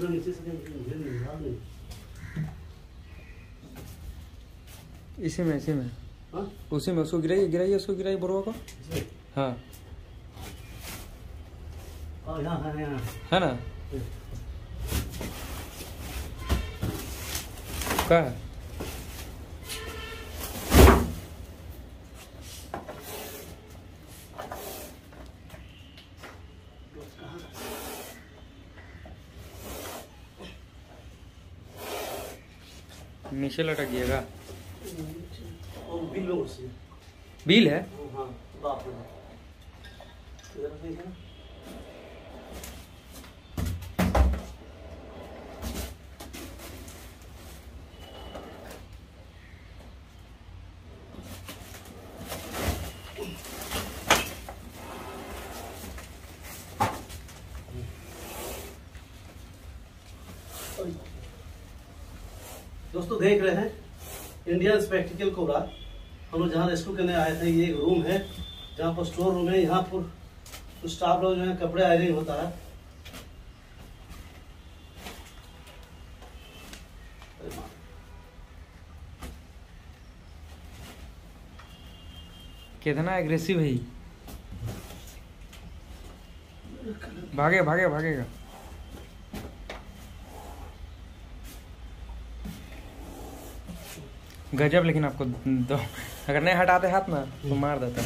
नीचे से नहीं। इसी में हाँ? उसी में उसको गिराइए उसको गिराइए बुरवा को। हाँ यहाँ है ना का नीचे लटक गएगा। बिल है। हाँ बाप रे। दोस्तों देख रहे हैं इंडियन स्पेक्टिकल कोबरा। हम लोग जहाँ रेस्क्यू करने आए थे, ये एक रूम है जहाँ पर स्टोर रूम है। यहाँ पर स्टाफ लोग जो है कपड़े आयरन होता है। कितना एग्रेसिव है। भागेगा। गजब। लेकिन आपको दो अगर नहीं हटाते हाथ ना तो मार देता।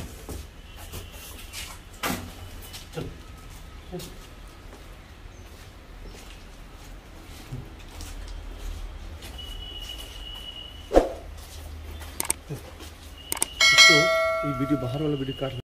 ये वीडियो बाहर वाला वीडियो काट